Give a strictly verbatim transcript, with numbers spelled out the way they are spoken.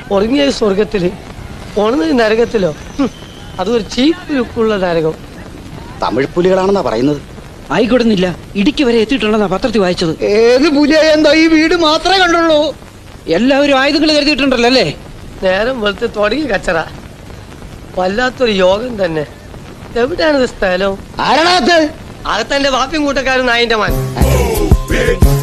ഉറങ്ങിയ സ്വർഗത്തില് ഉണർന്നത് നരകത്തിലോ? അതൊരു ചീപ്പ് ലുക്കുള്ള നരകം. തമിഴ് പുലികളാണെന്നാ പറയുന്നത്. ആയിക്കൊടുന്നില്ല, ഇടുക്കി വരെ എത്തിയിട്ടുണ്ടെന്നാ പത്രത്തിൽ വായിച്ചത്. ഏത് പുലിയാ? എന്താ ഈ വീട് മാത്രമേ കണ്ടുള്ളൂ? എല്ലാവരും ആയുധങ്ങൾ കരുതിയിട്ടുണ്ടല്ലോ അല്ലേ? നേരം വെളുത്ത് തുടങ്ങി കച്ചറ. വല്ലാത്തൊരു യോഗം തന്നെ. എവിടെയാണിത് സ്ഥലം? ആരാണത്? അകത്തെന്റെ വാപ്പിയും കൂട്ടക്കാരും നായിന്റെ മാൻ.